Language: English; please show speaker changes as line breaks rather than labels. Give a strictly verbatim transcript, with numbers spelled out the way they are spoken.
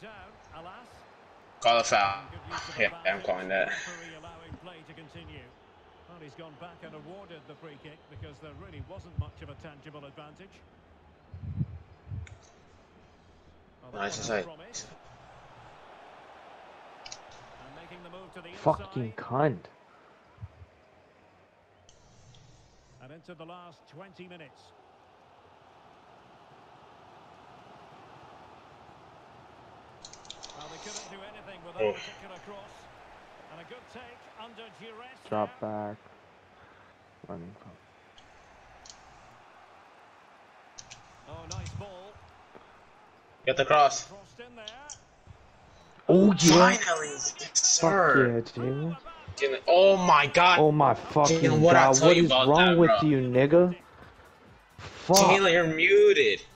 Call a foul. Yeah, I'm calling that.
Well, he's gone back and awarded the free kick because there really wasn't much of a tangible advantage. Well,
Nice inside.
Fucking cunt.
And into the last twenty minutes. Well, they couldn't do anything with that particular cross. And a good take under duress.
Drop back. Running from.
Oh, nice ball.
Get the cross.
Crossed in there.
Oh yeah.
Finally,
sir. Fuck yeah, Jalen.
Oh my god.
Oh my fucking
Jalen, what
god. What is
wrong
that,
with
bro? You, nigga? Fuck.
Jalen, you're muted.